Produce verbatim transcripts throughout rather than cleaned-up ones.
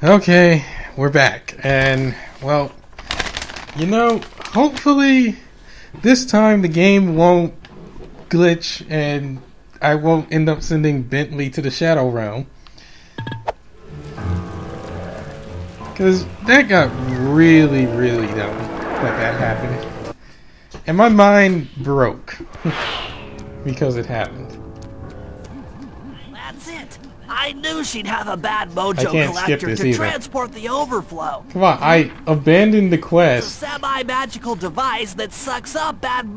Okay, we're back, and well, you know, hopefully this time the game won't glitch and I won't end up sending Bentley to the Shadow Realm, because that got really, really dumb that that happened, and my mind broke because it happened. That's it. I knew she'd have a bad mojo collector to either. transport the overflow. Come on, I abandoned the quest. It's a semi-magical device that sucks up bad.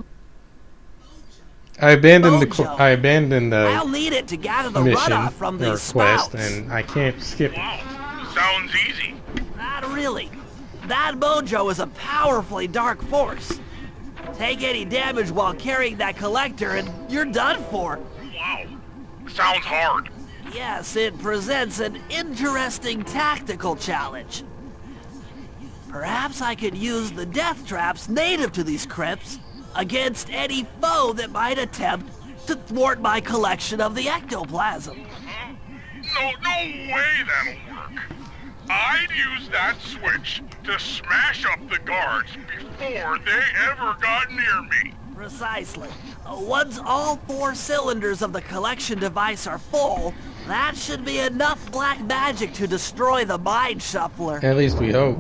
I abandoned mojo. the. I abandoned the. I'll need it to gather the mission runoff from or these quest, spouts. and I can't skip it. Wow, sounds easy. Not really. That mojo is a powerfully dark force. Take any damage while carrying that collector, and you're done for. Wow, sounds hard. Yes, it presents an interesting tactical challenge. Perhaps I could use the death traps native to these crypts against any foe that might attempt to thwart my collection of the ectoplasm. Huh? No, no way that'll work. I'd use that switch to smash up the guards before they ever got near me. Precisely. Uh, once all four cylinders of the collection device are full, that should be enough black magic to destroy the Mind Shuffler. At least we hope.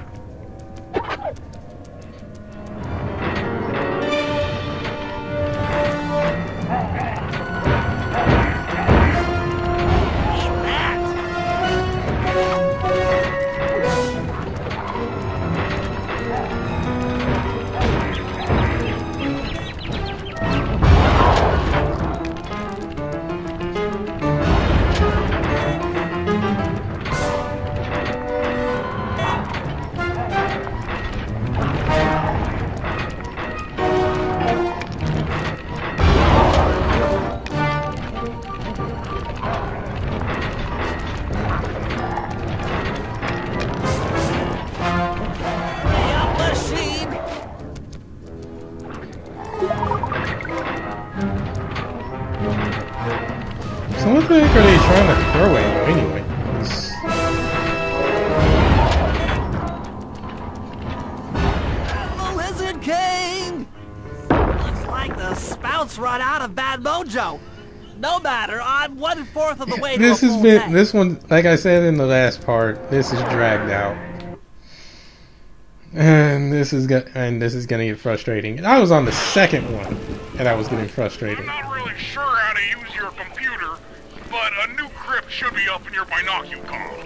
So what the heck are they trying to throw at you anyway? The Lizard King! Looks like the spouts run out of bad mojo. No matter, I'm one fourth of the way This to a has full been tank. this one, like I said in the last part, this is dragged out. And this is go and this is gonna get frustrating. And I was on the second one and I was getting frustrated. I'm not really sure how to use your computer, but a new crypt should be up in your binocular.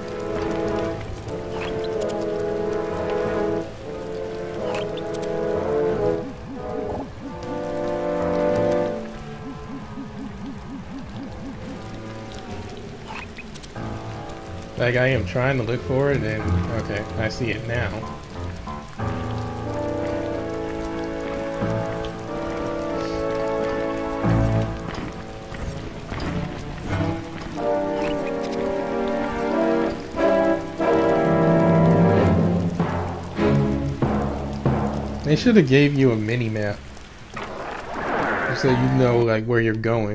Like I am trying to look for it and okay, I see it now. They should have gave you a mini map so you know like where you're going.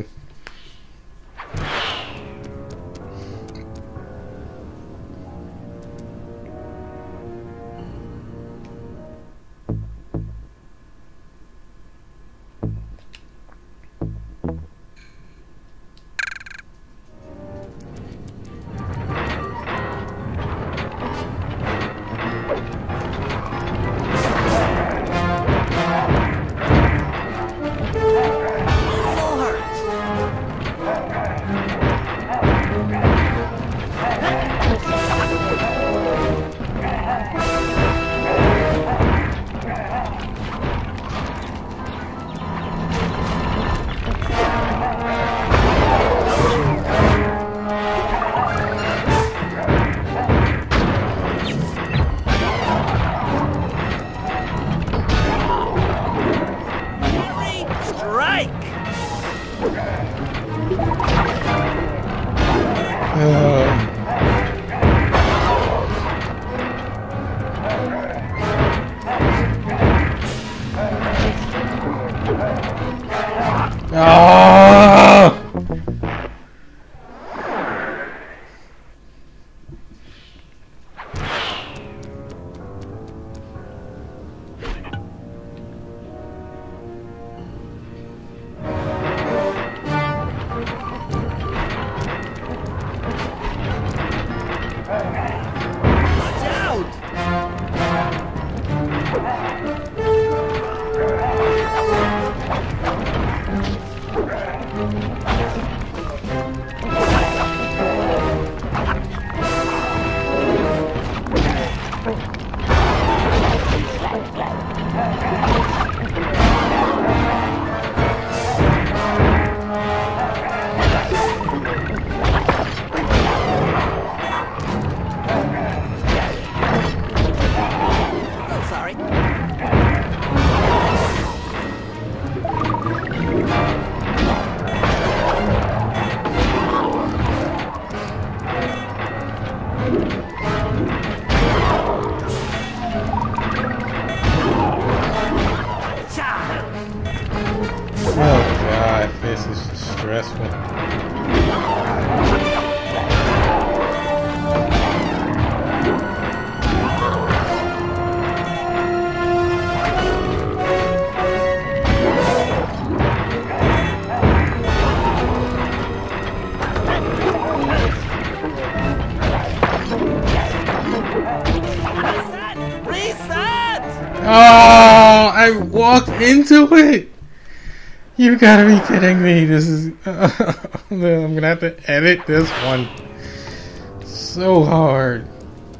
Oh, I walked into it. You gotta be kidding me. This is... Uh, I'm gonna have to edit this one. So hard.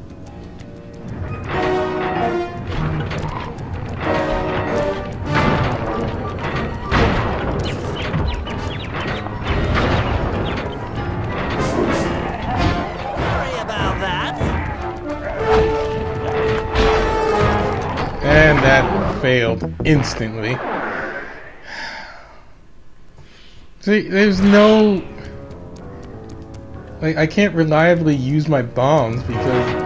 Sorry about that. And that failed instantly. See, there's no... Like, I can't reliably use my bombs because...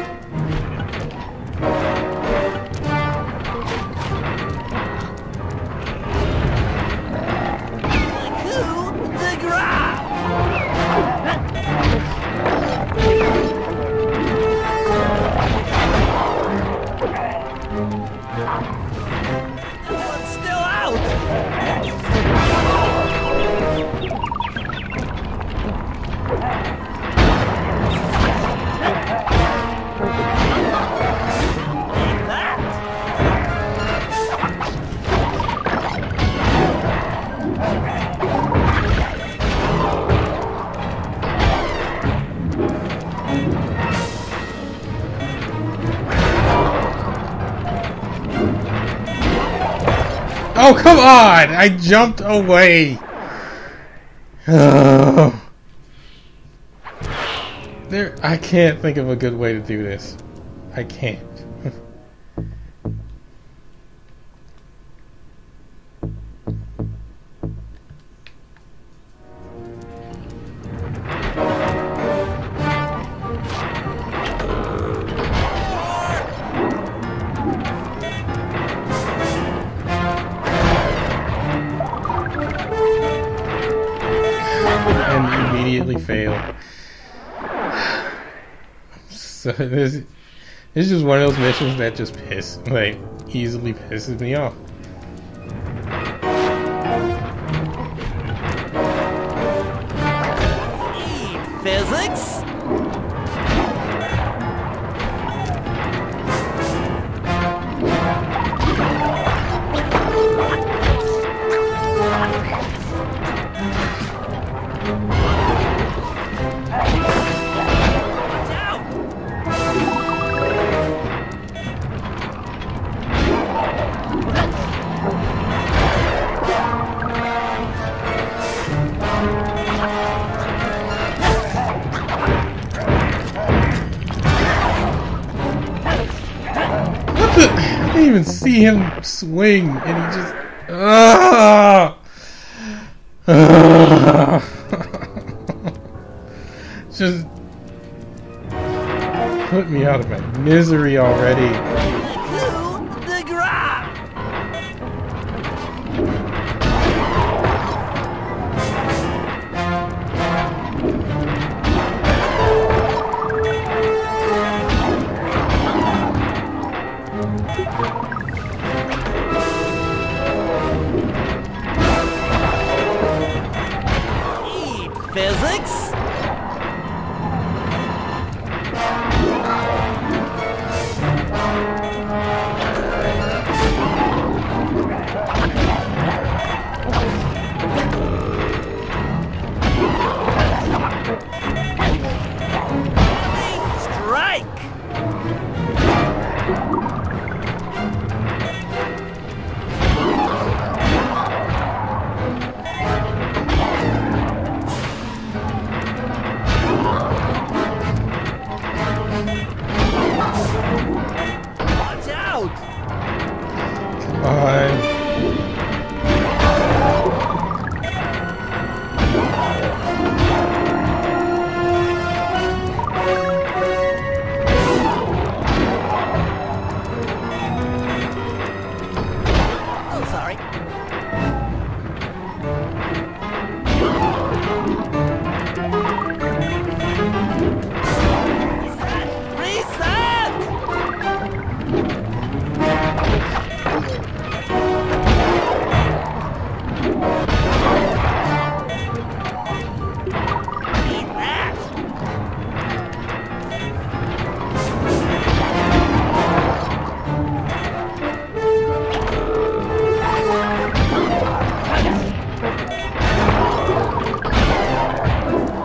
Coup de grace! This one's still out! Take that! Oh, come on! I jumped away! Oh. There, I can't think of a good way to do this. I can't. And immediately failed. So this, this is just one of those missions that just piss, like, easily pisses me off. Eat physics? Watch out! What the? I didn't even see him swing, and he just. Ah! Ah! Just put me out of my misery already. Coup de grace! Eat physics?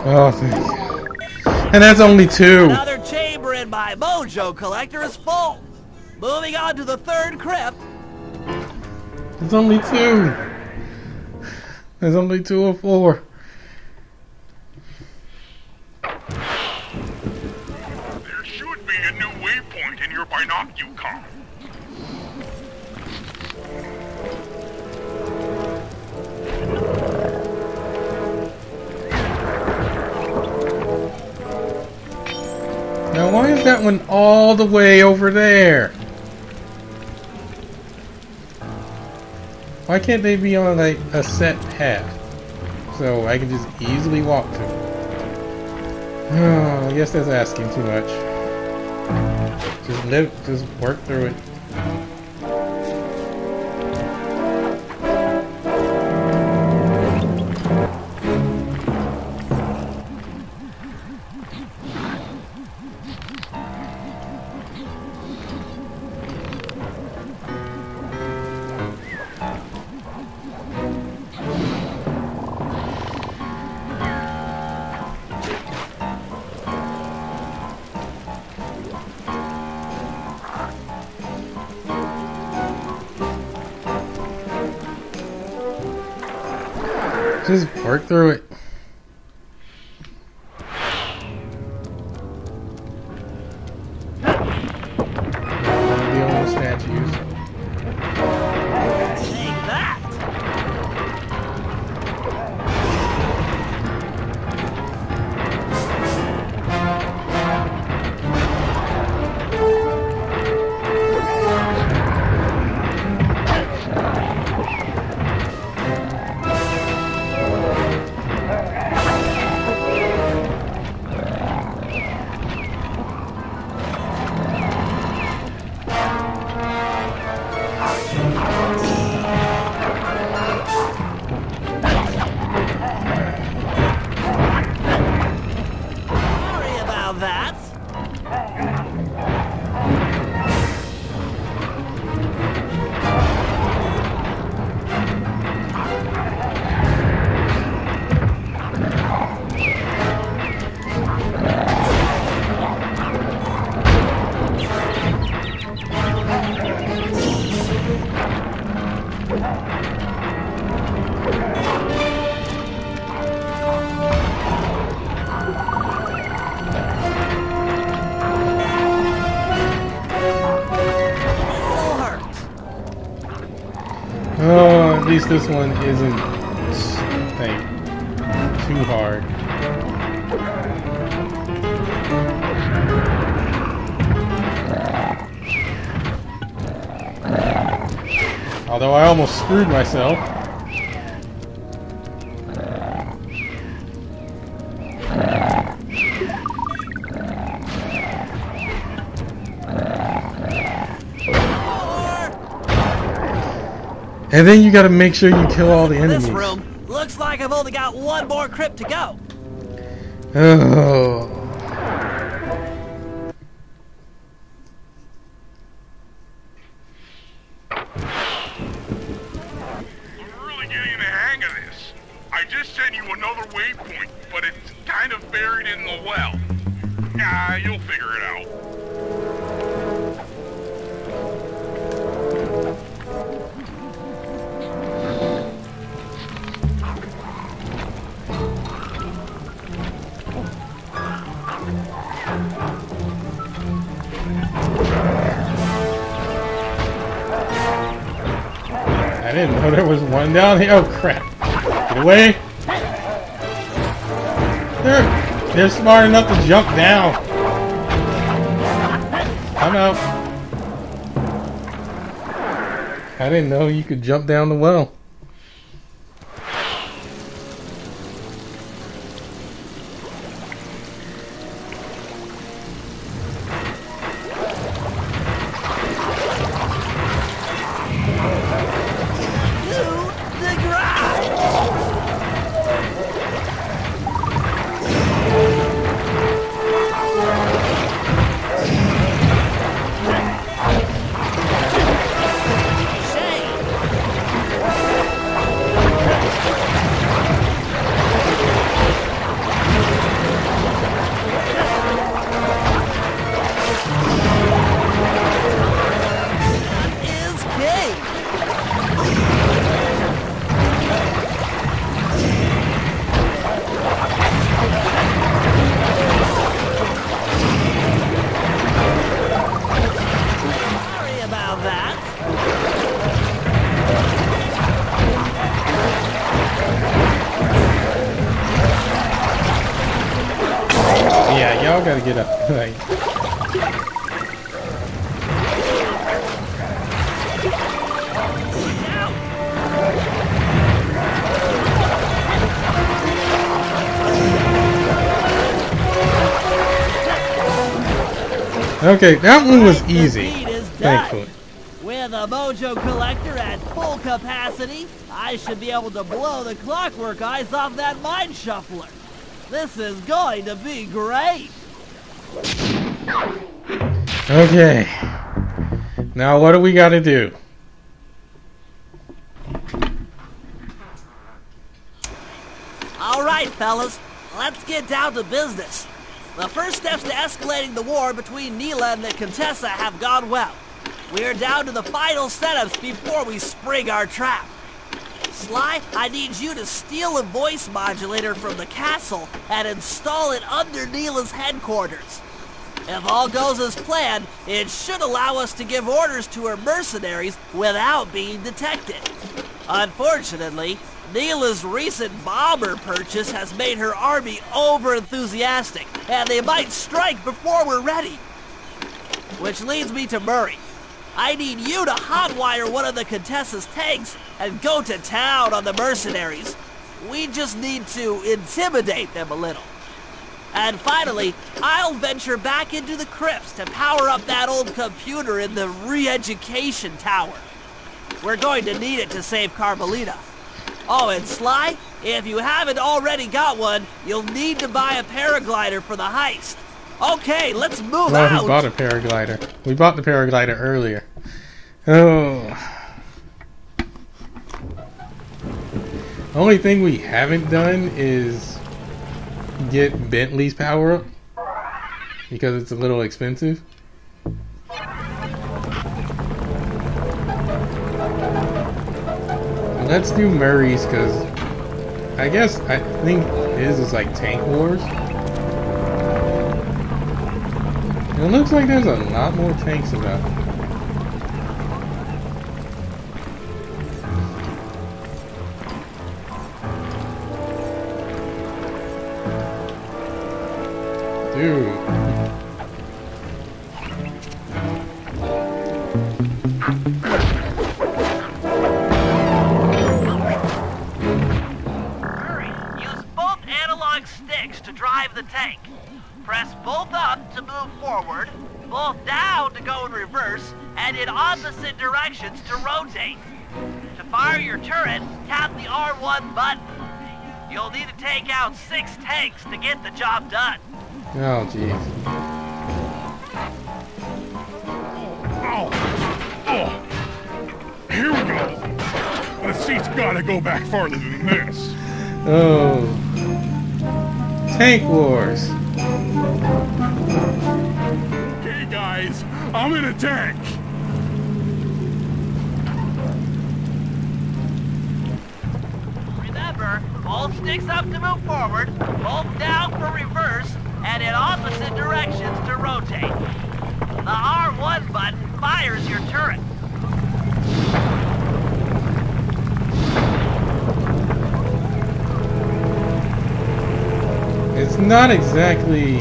Oh, thank God. And that's only two. Another chamber in my mojo collector is full. Moving on to the third crypt. There's only two. There's only two or four. There should be a new waypoint in your binocular. Now, why is that one all the way over there? Why can't they be on like a set path so I can just easily walk to it? Oh, I guess that's asking too much. Just live, just work through it. Just work through it. Deal with the statues. Take that! Sorry about that. This'll hurt. Oh, at least this one isn't like too hard. Although I almost screwed myself. And then you gotta make sure you kill all the enemies. This room looks like I've only got one more crypt to go. Oh. I'm really getting the hang of this. I just sent you another waypoint, but it's kind of buried in the well. Nah, you'll figure it out. I didn't know there was one down here. Oh crap. Get away. They're, they're smart enough to jump down. I'm out. I didn't know you could jump down the well. To the ground! Shame! Yeah, y'all gotta get up. Like, okay, that one was easy. Thankfully. With a Mojo Collector at full capacity, I should be able to blow the Clockwork Eyes off that Mind Shuffler. This is going to be great. Okay. Now what do we got to do? All right, fellas. Let's get down to business. The first steps to escalating the war between Neela and the Contessa have gone well. We're down to the final setups before we spring our trap. Sly, I need you to steal a voice modulator from the castle and install it under Neela's headquarters. If all goes as planned, it should allow us to give orders to her mercenaries without being detected. Unfortunately, Neela's recent bomber purchase has made her army over-enthusiastic, and they might strike before we're ready. Which leads me to Murray. I need you to hotwire one of the Contessa's tanks and go to town on the mercenaries. We just need to intimidate them a little. And finally, I'll venture back into the crypts to power up that old computer in the re-education tower. We're going to need it to save Carmelita. Oh, and Sly, if you haven't already got one, you'll need to buy a paraglider for the heist. Okay, let's move well, out. We bought a paraglider. We bought the paraglider earlier. Oh. The only thing we haven't done is get Bentley's power up because it's a little expensive. Let's do Murray's because I guess I think his is like Tank Wars. It looks like there's a lot more tanks about. Dude. To drive the tank. Press both up to move forward, both down to go in reverse, and in opposite directions to rotate. To fire your turret, tap the R one button. You'll need to take out six tanks to get the job done. Oh, jeez. Oh, oh. Here we go. The seat's gotta go back farther than this. Oh. Tank Wars. Okay, guys, I'm in a tank. Remember, both sticks up to move forward, both down for reverse, and in opposite directions to rotate. The R one button fires your turret. It's not exactly...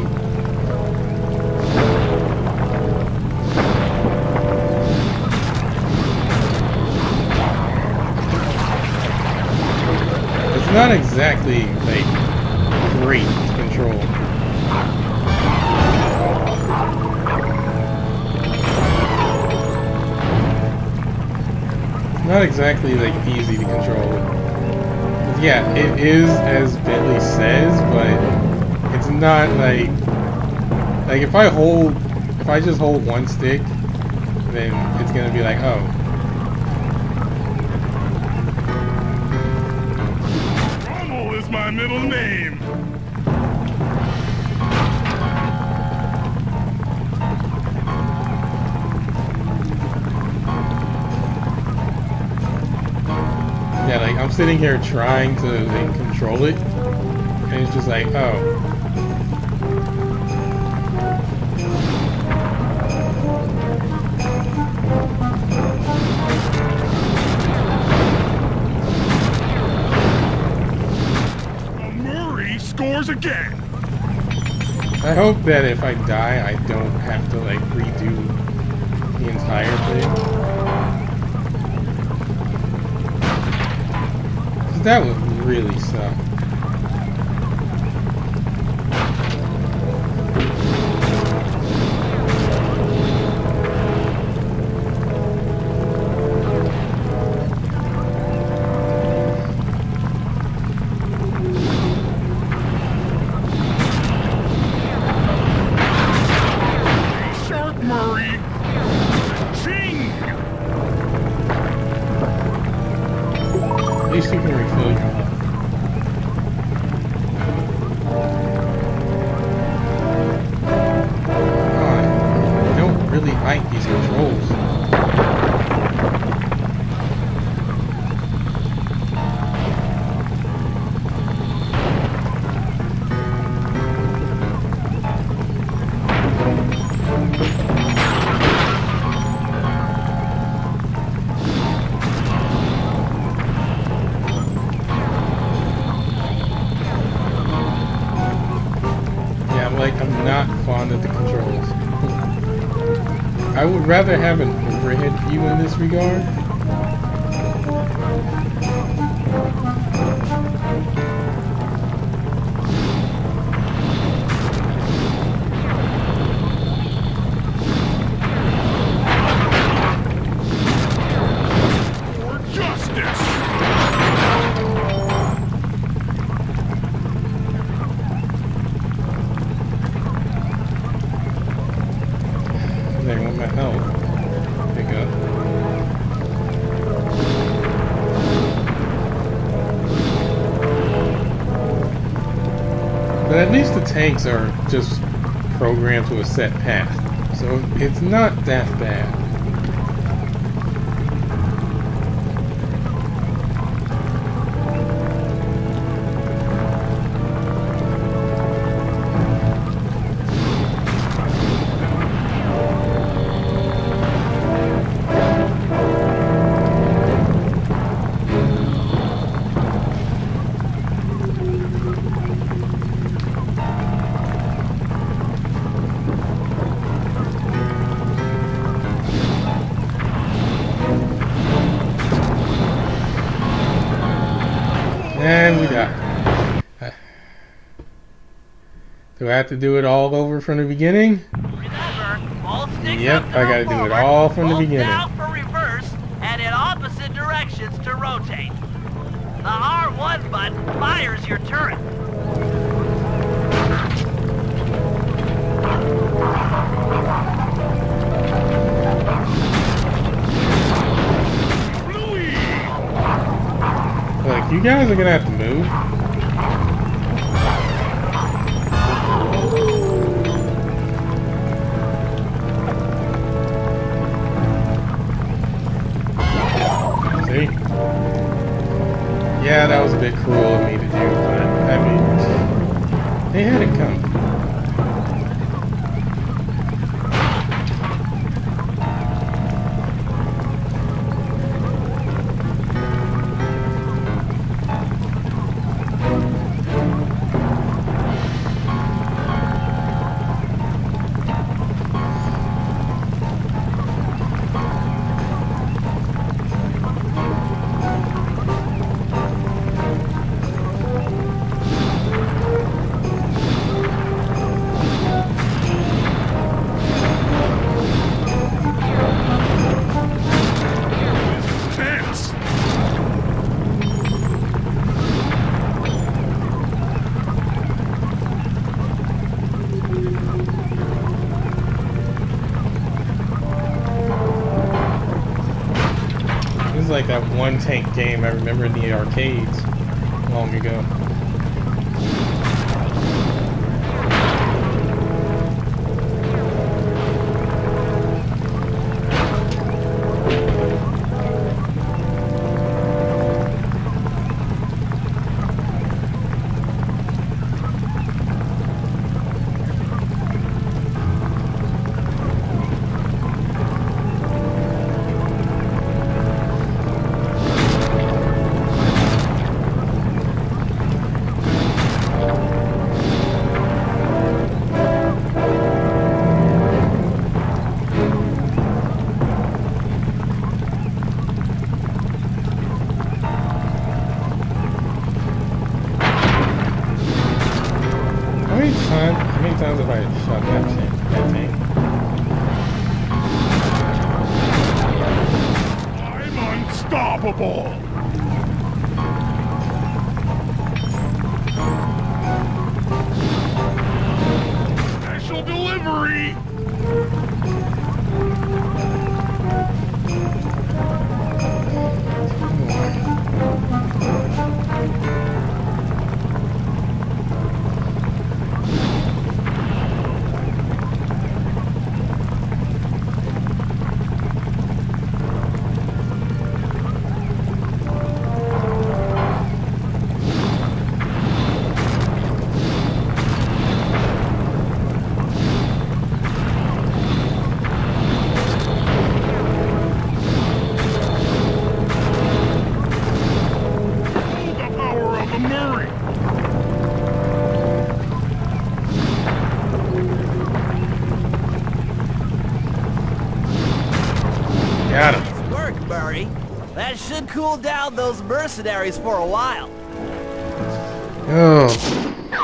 It's not exactly, like, great control. It's not exactly, like, easy to control. Yeah, it is, as Bentley says, but... It's not like, like if I hold, if I just hold one stick, then it's gonna be like, oh. Rommel is my middle name. Yeah, like I'm sitting here trying to like, control it, and it's just like, oh. Scores again. I hope that if I die, I don't have to like redo the entire thing. 'Cause that would really suck. At least you can refill your health. God, I don't really like these controls. Like, I'm not fond of the controls. I would rather have an overhead view in this regard. For justice! They want my help. Pick up. But at least the tanks are just programmed to a set path, so it's not that bad. And we die. Uh, do I have to do it all over from the beginning? Remember, both sticks Yep, up to I go gotta do it forward, all from the both beginning. down for reverse, and in opposite directions to rotate. The R one button fires your turret. Like, you guys are gonna have to move. See? Yeah, that was a bit cruel of me to do, but I mean, they had it coming. Like that one tank game I remember in the arcades long ago. about that thing. That thing. I'm unstoppable! Special delivery! Got him. Nice work, Murray. That should cool down those mercenaries for a while. Oh.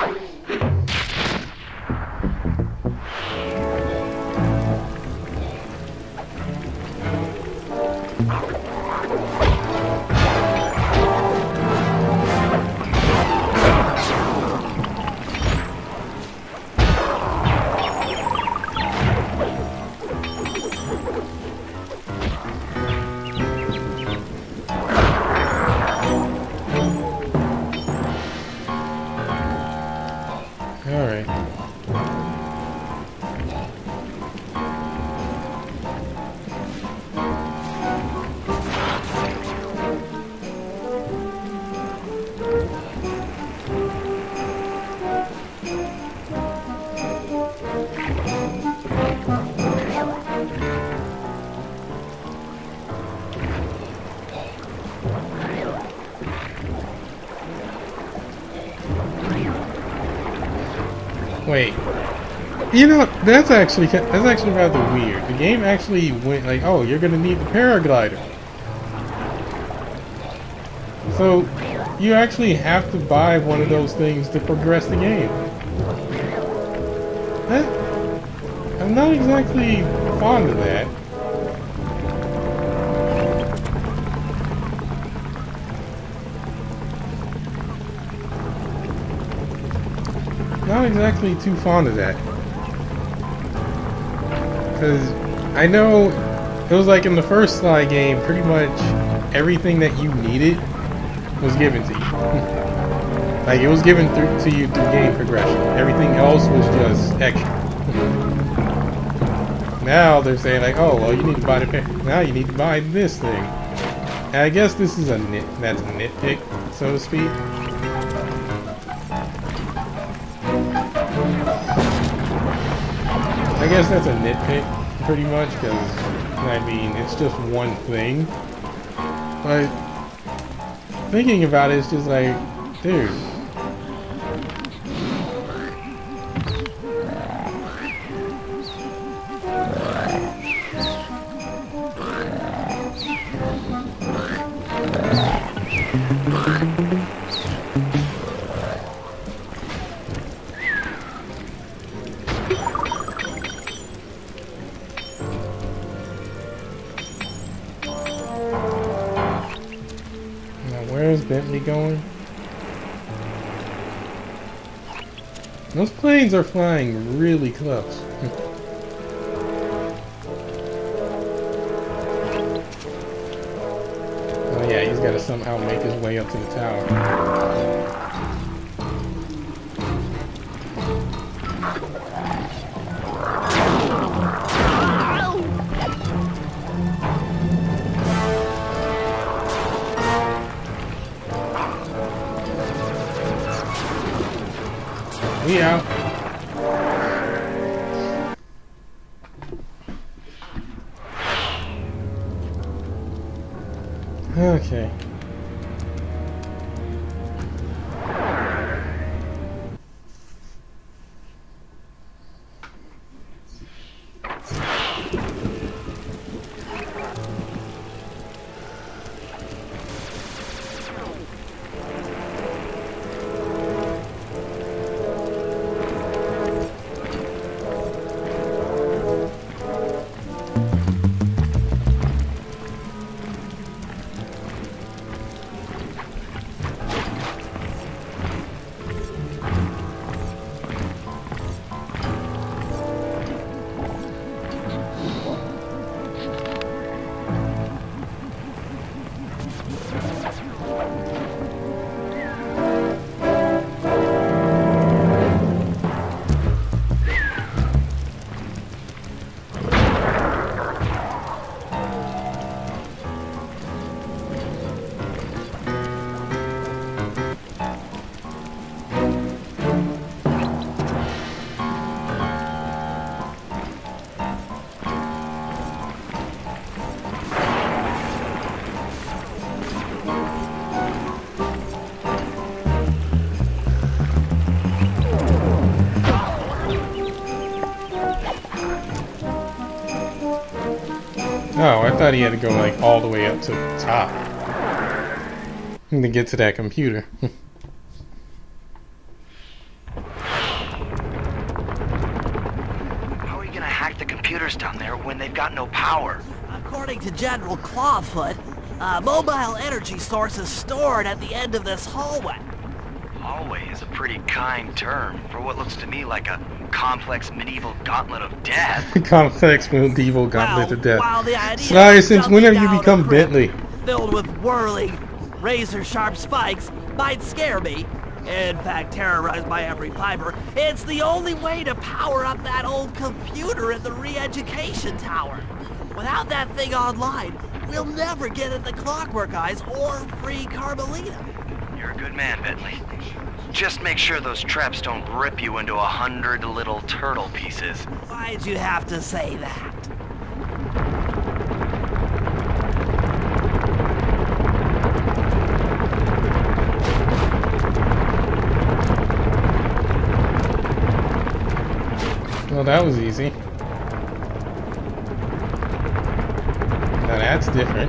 Alright. Wait. You know, that's actually that's actually rather weird. The game actually went like, oh, you're gonna need the paraglider. So you actually have to buy one of those things to progress the game. That, I'm not exactly fond of that. Not exactly too fond of that. Because I know it was like in the first Sly game, pretty much everything that you needed was given to you. Like it was given through to you through game progression. Everything else was just extra. Now they're saying like, oh well, you need to buy the now you need to buy this thing. And I guess this is a nit that's a nitpick, so to speak. I guess that's a nitpick, pretty much, because, I mean, it's just one thing. But, thinking about it, it's just like, dude. Where's Bentley going? Those planes are flying really close. Oh yeah, he's got to somehow make his way up to the tower. We out. Okay. Oh, I thought he had to go like all the way up to the top to get to that computer. How are you gonna hack the computers down there when they've got no power? According to General Clawfoot, a mobile energy source is stored at the end of this hallway. Hallway is a pretty kind term for what looks to me like a complex medieval gauntlet of death. Complex medieval gauntlet Well, of death. while the idea Sly, of since when have jumping you down a become crypt Bentley? filled with whirling, razor-sharp spikes might scare me, in fact terrorize my every fiber, it's the only way to power up that old computer in the re-education tower. Without that thing online, we'll never get at the Clockwork Eyes or free Carmelita. You're a good man, Bentley. Just make sure those traps don't rip you into a hundred little turtle pieces. Why'd you have to say that? Well, that was easy. Now that's different.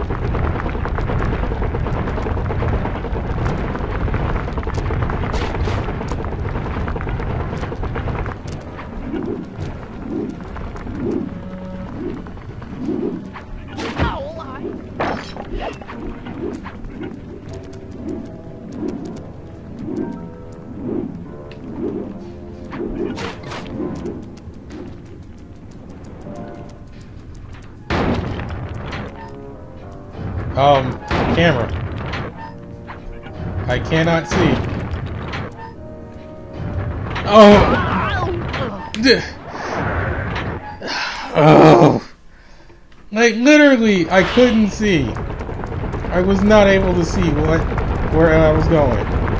Um, camera. I cannot see. Oh! Oh! Like, literally, I couldn't see. I was not able to see what, where I was going.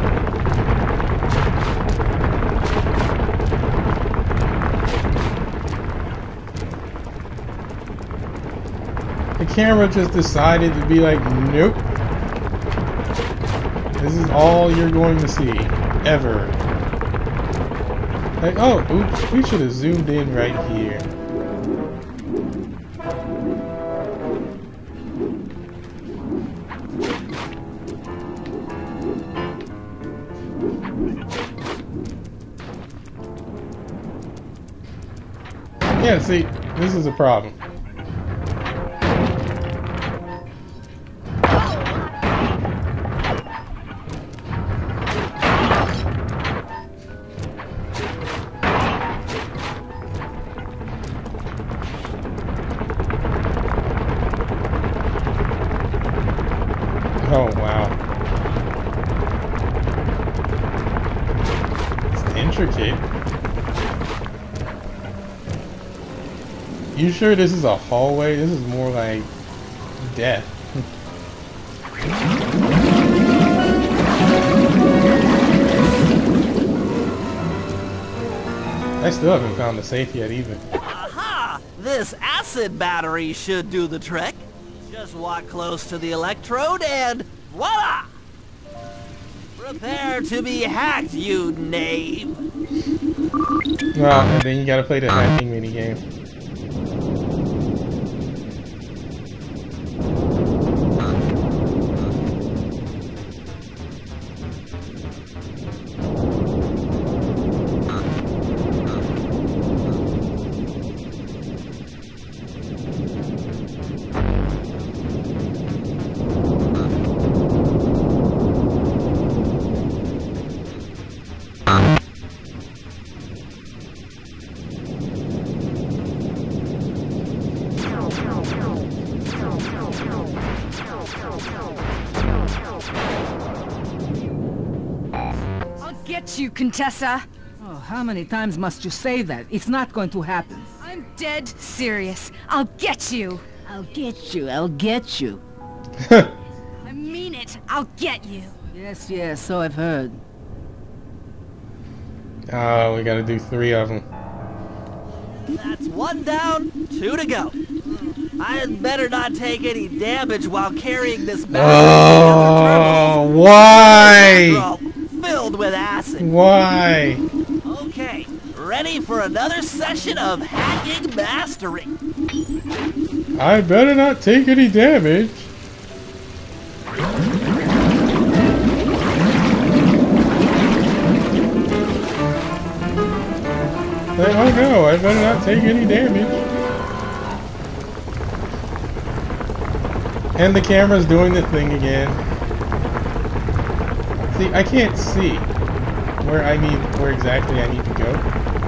The camera just decided to be like, nope. This is all you're going to see, ever. Like, oh, oops, we should have zoomed in right here. Yeah, see, this is a problem. Oh, wow. It's intricate. You sure this is a hallway? This is more like death. I still haven't found the safe yet either. Aha! This acid battery should do the trick. Just walk close to the electrode and voila! Prepare to be hacked, you knave! Well, and then you gotta play the hacking minigame. Get you, Contessa. Oh, how many times must you say that? It's not going to happen. I'm dead serious. I'll get you. I'll get you. I'll get you. I mean it. I'll get you. Yes, yes, so I've heard. Oh, we gotta do three of them. That's one down, two to go. I had better not take any damage while carrying this Oh, why? filled with acid. Why? Okay, ready? ready for another session of hacking mastery. I better not take any damage. Oh no, I better not take any damage. And the camera's doing the thing again. See, I can't see where I need, where exactly I need to go.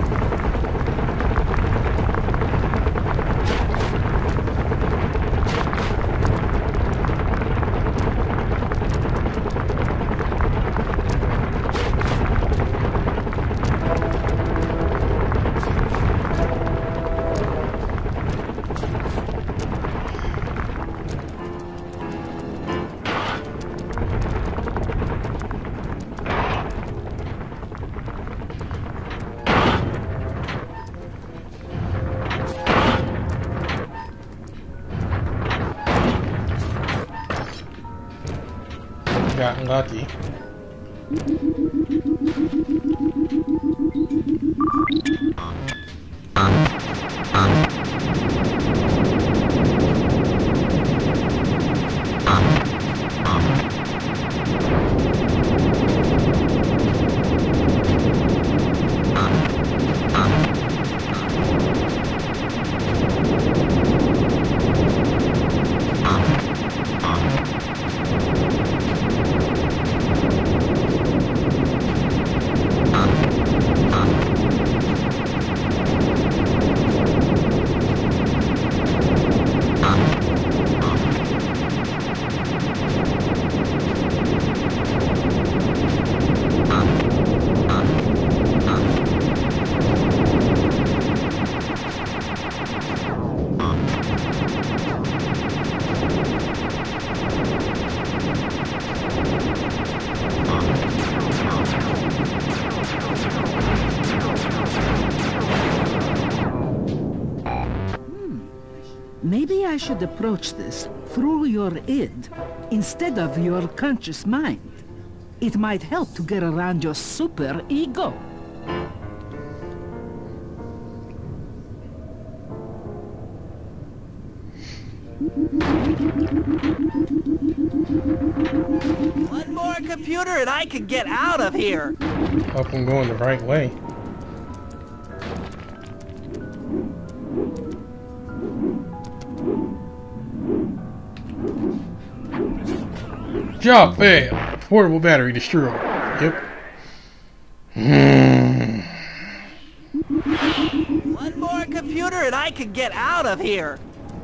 Gotten lucky. Maybe I should approach this through your id instead of your conscious mind. It might help to get around your super ego. One more computer and I can get out of here. Hope I'm going the right way. Job failed. Portable battery destroyed. Yep. Hmm. One more computer and I can get out of here.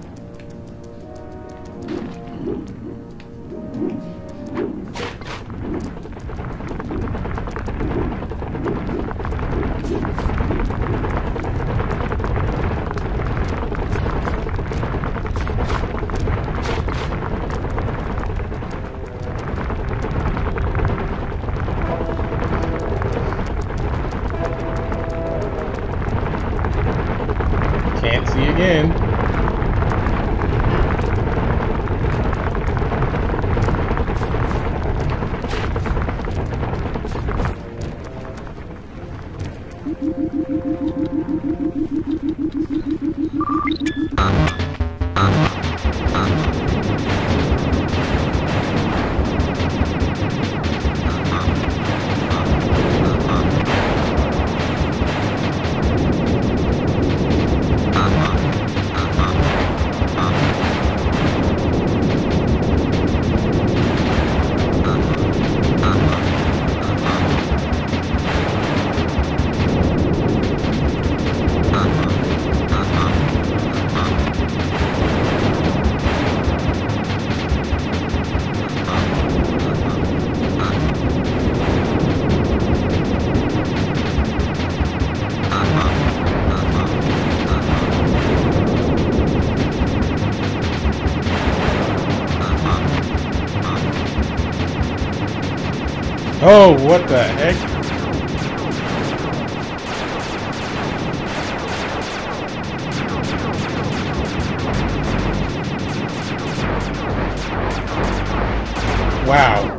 Can't see again. Oh, what the heck? Wow.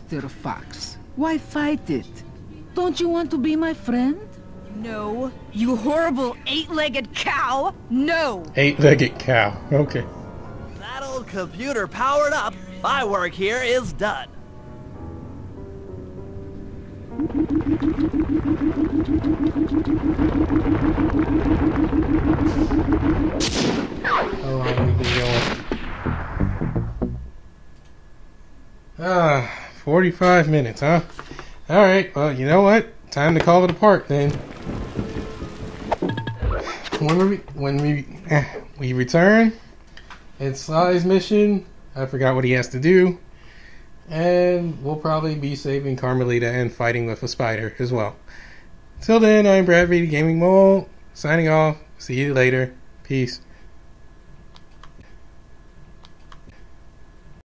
Mister Fox. Why fight it? Don't you want to be my friend? No, you horrible eight-legged cow! No! Eight-legged cow. Okay. That old computer powered up. My work here is done. How long have we been going? Ah, forty-five minutes, huh? Alright, well, you know what? Time to call it a part then. When we, when we, eh, we return, it's Sly's mission. I forgot what he has to do. And we'll probably be saving Carmelita and fighting with a spider as well. Till then, I'm Brad V, Gaming Mole, signing off. See you later. Peace.